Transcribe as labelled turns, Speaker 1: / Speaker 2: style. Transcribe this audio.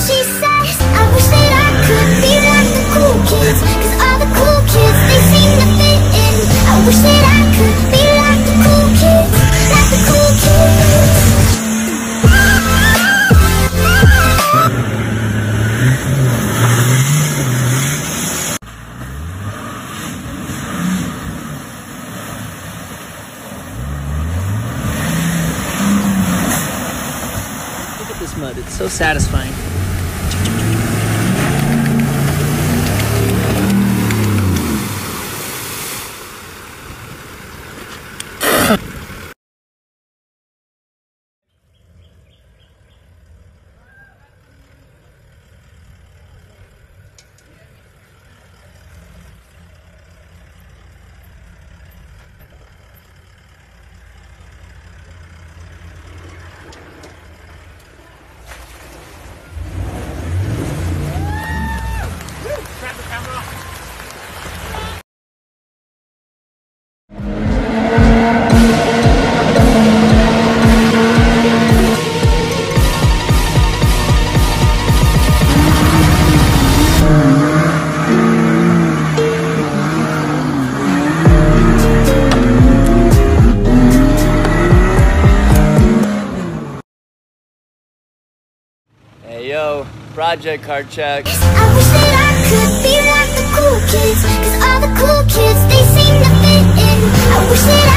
Speaker 1: She says, I wish that I could be like the cool kids, 'cause all the cool kids, they seem to fit in. I wish that I could be like the cool kids, like the cool kids.
Speaker 2: Look at this mud, it's so satisfying.
Speaker 3: Hey yo, project card check.
Speaker 1: I wish that I could be like the cool kids, 'cause all the cool kids, they seem to fit in. I wish that